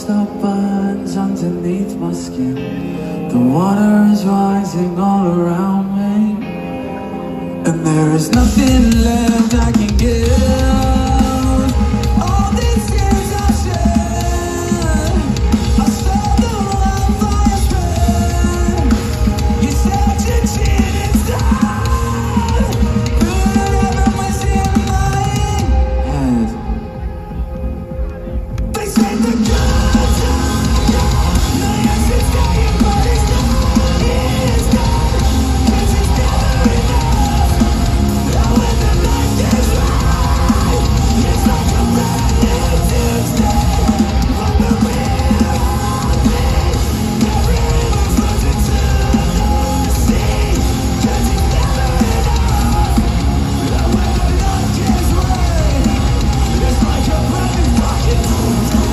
still burns underneath my skin. The water is rising all around me, and there is nothing left I can give. All these years I shed, I saw the wildfire spread. You said your chin inside, but heaven was in my head. They say the good times, no yes it's dying, but it's not, it's gone, 'cause it's never enough. And when the night gets right, it's like a brand new Tuesday. From the rear on me, the river flows into the sea, 'cause it's never enough. And when the night gets right, it's like a brand new fucking Tuesday.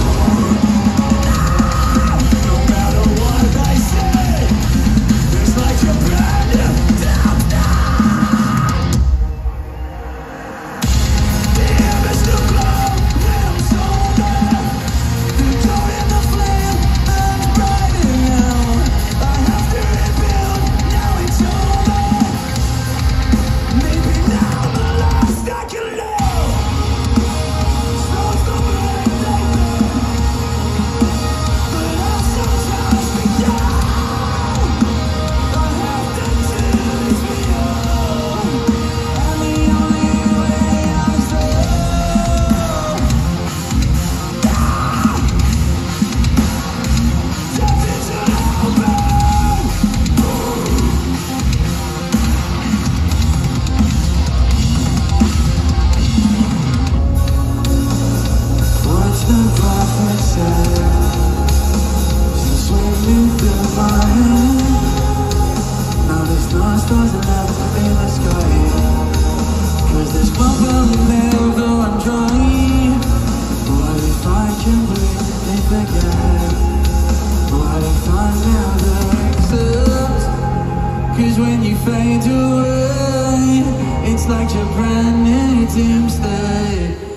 No matter what they say, it's like a brand new Tuesday. The air is still glow when I'm sober. The door in the flame burns brighter now. I have to rebuild, now it's over. Maybe now the last I can live. Stars don't break like that, but love sometimes begun. I have to choose me all, and the only way I'm safe. What's the prophet say? She's swimming through my head. Now there's no stars left in the sky, 'cause there's one from there, though I'm trying. What if I can breathe and forget? What if I never exist? 'Cause when you fade away, it's like your brand new doomsday.